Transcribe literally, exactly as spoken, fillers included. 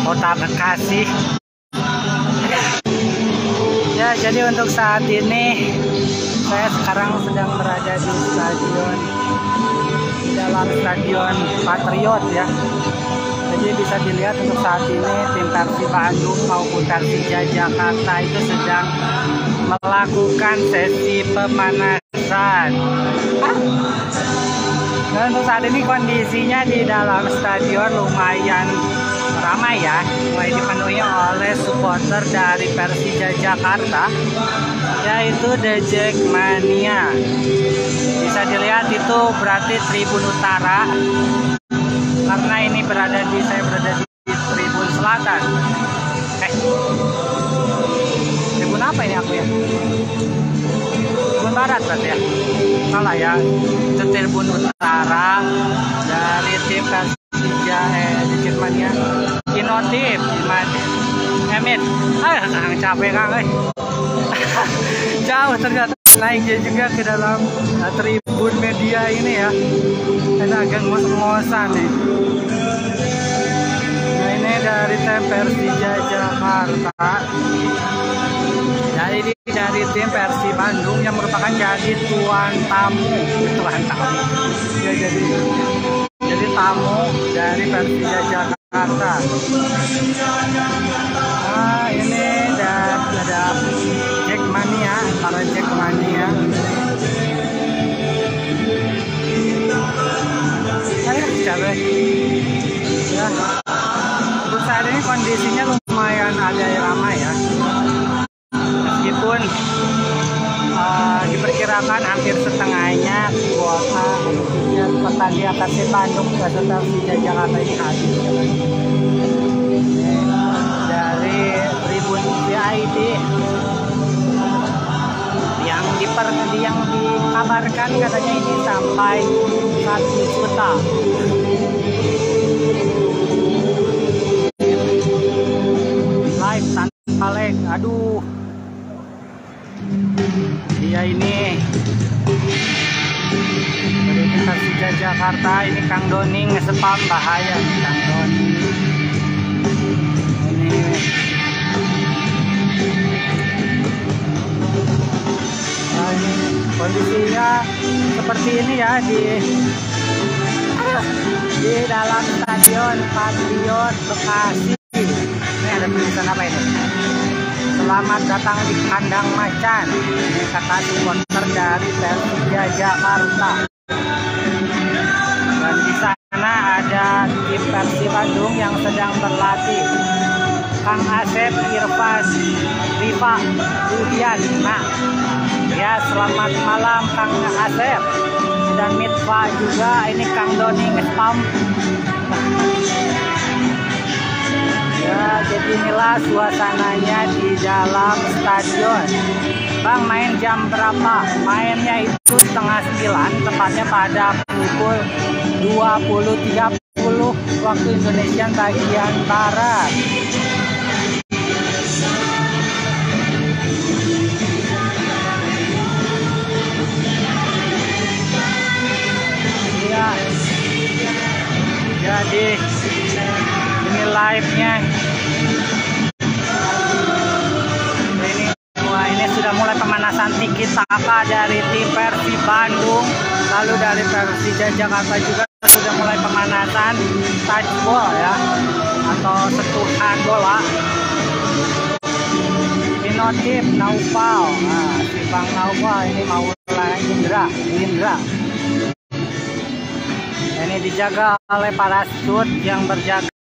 Kota Bekasi. Ya, jadi untuk saat ini saya sekarang sedang berada di stadion, di dalam stadion Patriot ya. Jadi bisa dilihat untuk saat ini tim Persib Bandung maupun Persija Jakarta itu sedang melakukan sesi pemanasan. Dan untuk saat ini kondisinya di dalam stadion lumayan ramai ya, mulai dipenuhi oleh supporter dari Persija Jakarta, yaitu The Jackmania. Bisa dilihat itu berarti Tribun Utara, karena ini berada di saya berada di Tribun Selatan. Eh, Tribun apa ini aku ya? Tribun Barat berarti ya? Salah ya, itu Tribun Utara dari tim Persija eh di Jackmania. Inotif, Emit, ah sangat capek kang, eh. Jauh ternyata naiknya juga ke dalam uh, tribun media ini ya, dan agak ngos-ngosan nih. Nah ini dari tim Persija Jakarta, dari dari tim Persib Bandung yang merupakan jadi tuan tamu, tuan tamu, ya jadi jadi tamu dari Persija Jakarta. Nah ini ada ada Jackmania, para Jackmania. Ayo coba ya. Untuk saat ini kondisinya lumayan ada yang ramai ya, meskipun uh, diperkirakan hampir setengahnya kuota pertandingan Persib Bandung beserta Persija Jakarta ini habis. Dari Tribun V I P yang diper yang dikabarkan katanya ini sampai satu juta. Live tanpa lag, aduh. Dia ini dari Persija Jakarta, ini Kang Doni nge-spam, bahaya nih Kang Doni. Ini nah, ini kondisinya seperti ini ya di di dalam stadion Patriot Bekasi. Ini ada tulisan apa ini? Selamat datang di kandang macan. Ini kata supporter dari Persija Jakarta. Dan di sana ada tim Persib Bandung yang sedang berlatih. Kang Asep, Irfan, Rifa, Rudian. Nah, ya selamat malam Kang Asep dan Mitfa juga. Ini Kang Doni nge-spam. Ya, jadi inilah suasananya di dalam stadion. Bang, main jam berapa? Mainnya itu setengah sembilan, tepatnya pada pukul dua puluh tiga puluh waktu Indonesia bagian Barat. Ya, jadi ini live-nya. Ini, wah, ini sudah mulai pemanasan tiki taka dari tim Persib Bandung, lalu dari Persija Jakarta juga sudah mulai pemanasan touch ball ya, atau sentuhan bola. Inotif Naufal, nah, si Bang Naufal ini Maulana Indra, Indra. Ini dijaga oleh para steward yang berjaga